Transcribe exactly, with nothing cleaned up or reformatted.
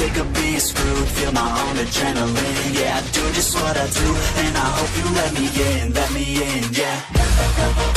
sick of being screwed, feel my own adrenaline. Yeah, I do just what I do, and I hope you let me in, let me in, yeah.